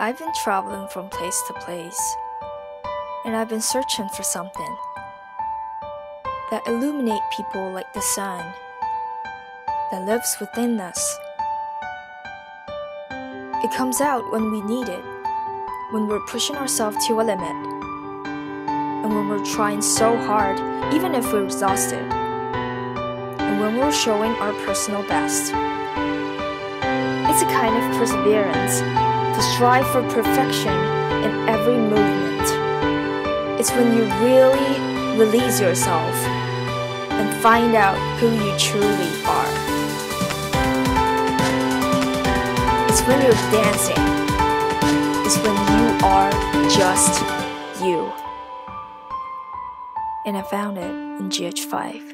I've been traveling from place to place, and I've been searching for something that illuminate people like the sun that lives within us. It comes out when we need it, when we're pushing ourselves to a limit, and when we're trying so hard, even if we're exhausted, and when we're showing our personal best. It's a kind of perseverance to strive for perfection in every movement. It's when you really release yourself and find out who you truly are. It's when you're dancing. It's when you are just you. And I found it in gh5.